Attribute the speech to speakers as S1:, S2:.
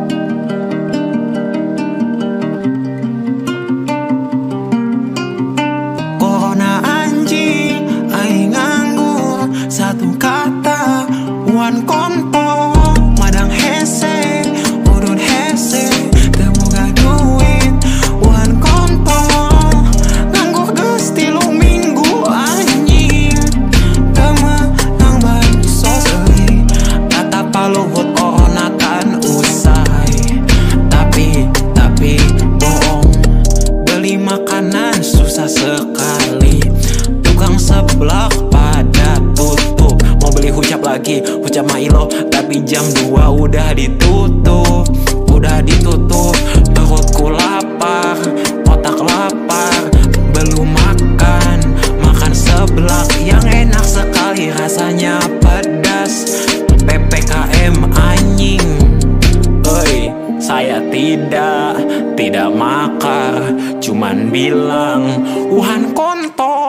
S1: Corona anjing, aing nganggur satu kata, wan konto, madang hese, udun hese, temuga duit, wan konto, nganggur geus 3 minggu anjing, temenang baru sosei, kata paluhut corona kan usai, tapi bohong, beli makanan susah sekali, tukang seblak pada tutup, mau beli hucap lagi, hucap Milo, tapi jam 2 udah ditutup, perutku lapar, otak lapar, belum makan seblak yang enak sekali, rasanya pedas, PPKM anjing. Oi, saya tidak makar, cuman bilang Wuhan kontol.